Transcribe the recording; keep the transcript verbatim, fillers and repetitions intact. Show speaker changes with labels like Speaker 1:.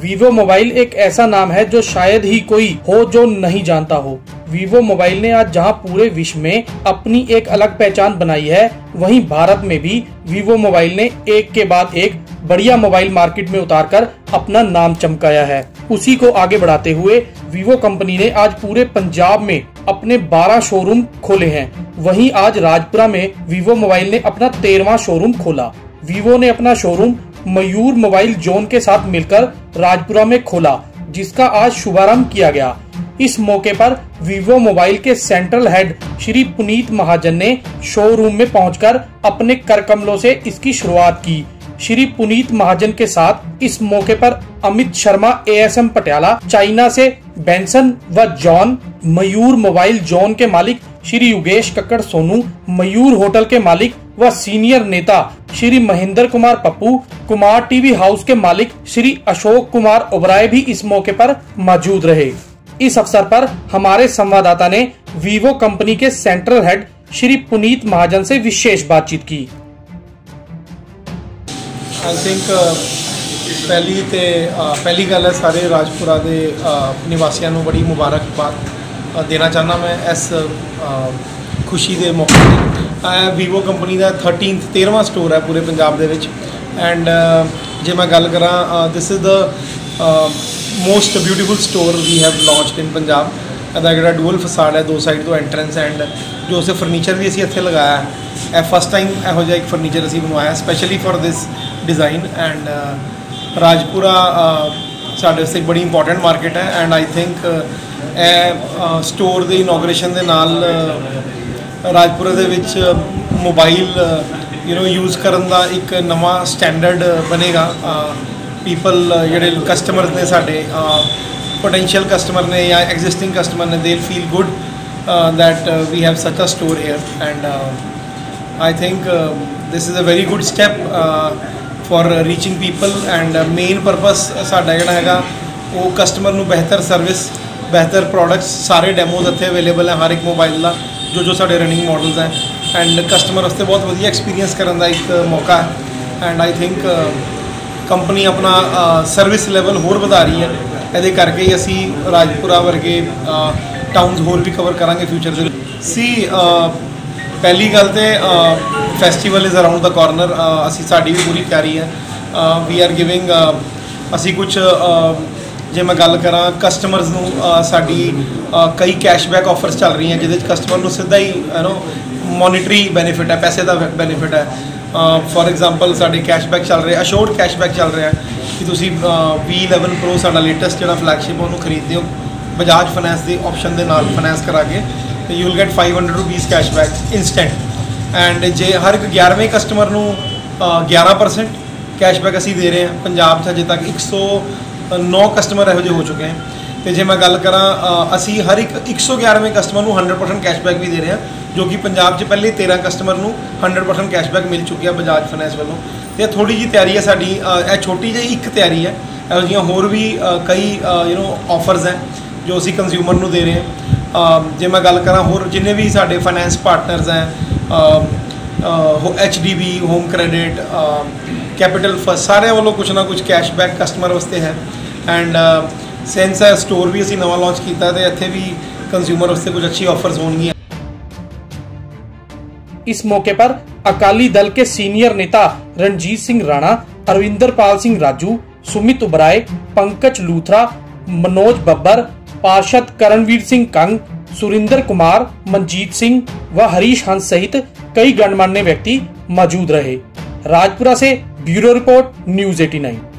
Speaker 1: Vivo mobile एक ऐसा नाम है जो शायद ही कोई हो जो नहीं जानता हो। वीवो मोबाइल ने आज जहां पूरे विश्व में अपनी एक अलग पहचान बनाई है, वहीं भारत में भी वीवो मोबाइल ने एक के बाद एक बढ़िया मोबाइल मार्केट में उतारकर अपना नाम चमकाया है। उसी को आगे बढ़ाते हुए वीवो कंपनी ने आज पूरे पंजाब में अपने बारह शोरूम खोले हैं। वहीं आज राजपुरा में वीवो मोबाइल ने अपना तेरहवां शोरूम खोला। वीवो ने अपना शोरूम मयूर मोबाइल जोन के साथ मिलकर राजपुरा में खोला, जिसका आज शुभारंभ किया गया। इस मौके पर वीवो मोबाइल के सेंट्रल हेड श्री पुनीत महाजन ने शोरूम में पहुंचकर अपने कर कमलों से इसकी शुरुआत की। श्री पुनीत महाजन के साथ इस मौके पर अमित शर्मा, एएसएम पटियाला, चाइना से बेंसन व जॉन, मयूर मोबाइल जोन के मालिक श्री योगेश कक्कड़ सोनू, मयूर होटल के मालिक व सीनियर नेता श्री महेंद्र कुमार पप्पू, कुमार टीवी हाउस के मालिक श्री अशोक कुमार ओबराय भी इस मौके पर मौजूद रहे। इस अवसर पर हमारे संवाददाता ने वीवो कंपनी के सेंट्रल हेड श्री पुनीत महाजन से विशेष बातचीत की।
Speaker 2: आई थिंक पहली ते पहली गल है सारे राजपुरा के निवासियों को बड़ी मुबारकबाद देना चाहना मैं इस खुशी के मौके पर। वीवो कंपनी का थर्टीनथ तेरहवां स्टोर है पूरे पंजाब दे विच एंड जे मैं गल करा this is the most beautiful store we have launched in Punjab. ਇਹਦਾ ਜਿਹੜਾ ਡੂਅਲ ਫਸਾਡ है दो साइड तो एंट्रेंस एंड जो उसे फर्नीचर भी असी इत्थे लगाया है। फस्ट टाइम ਇਹੋ ਜਿਹਾ एक फर्नीचर असी बनवाया specially for this design and Rajpura साढ़े वास्ते एक बड़ी इंपॉर्टेंट मार्केट है एंड आई थिंक ਇਹ स्टोर के इनोग्रेशन के नाल राजपुरा दे विच मोबाइल यू नो यूज़ करन दा एक नवा स्टैंडर्ड बनेगा। पीपल जिहड़े कस्टमर ने साडे पोटेंशियल कस्टमर ने या एग्जिस्टिंग कस्टमर ने दे feel good that we have such a store here and I think this is a very good step for reaching people and main purpose साडा जिहड़ा हैगा वो कस्टमर नूं बेहतर सर्विस बेहतर प्रोडक्ट्स सारे डेमोज इत्थे अवेलेबल है हर एक मोबाइल का जो जो साडे रनिंग मॉडल्स हैं एंड कस्टमर वास्ते बहुत वधिया एक्सपीरियंस करने का एक मौका है एंड आई थिंक कंपनी अपना सर्विस लेवल होर वधा रही है। ये करके ही असी राजपुरा वर्गे टाउनस होर भी कवर करांगे फ्यूचर से। सी पहली गल तो festival is around the corner. असी साड़ी भी पूरी तैयारी है। वी आर गिविंग असी कुछ जे मैं गल करा कस्टमर्स नूं साडी कई कैशबैक ऑफर्स चल रही हैं जिहदे कस्टमर नूं सीधा ही यू नो मॉनिटरी बेनिफिट है, पैसे का बेनिफिट है। फॉर एग्जाम्पल साढ़े कैशबैक चल रहे अशोर्ड कैशबैक चल रहा है कि तुसी वी इलेवन प्रो साडा लेटेस्ट जो फ्लैगशिप उन्होंने खरीदते हो बजाज फाइनेंस के ऑप्शन के नाल फाइनेंस करा के तो you will get five hundred rupees cashback instant and जे हर एक ग्यारहवें कस्टमर नूं ग्यारह परसेंट कैशबैक असी दे रहे हैं। पंजाब से अजे तक एक सौ नौ कस्टमर इहो हो चुके हैं। तो जे मैं गल करा असी हर एक एक सौ ग्यारहवें कस्टमर नूं हंड्रेड परसेंट कैशबैक भी दे रहे हैं जो कि पंजाब च पहले तेरह कस्टमर नूं हंड्रेड परसेंट कैशबैक मिल चुकी है बजाज फाइनेंस वालों। तो थोड़ी जी तैयारी है साडी, यह छोटी जी एक तैयारी है। इहो जिहियां होर भी कई यू नो ऑफर्स हैं जो असी कंज्यूमर नूं दे रहे हैं। जे मैं गल करा होर जिन्ने भी साडे फाइनेंस पार्टनर्स हैं H D B, home credit, capital first, सारे वालों कुछ ना कुछ कैशबैक कस्टमर वास्ते है एंड सेंस है स्टोर भी असी नवा लॉन्च किया तो इत्थे भी कंज्यूमर वास्ते कुछ अच्छी ऑफर्स होंगी।
Speaker 1: इस मौके पर अकाली दल के सीनियर नेता रणजीत सिंह राणा, अरविंदर पाल सिंह राजू, सुमित उबराय, पंकज लूथरा, मनोज बब्बर, पार्षद करणवीर सिंह कंग, सुरिंदर कुमार, मनजीत सिंह व हरीश हंस सहित कई गणमान्य व्यक्ति मौजूद रहे। राजपुरा से bureau report news AT nine.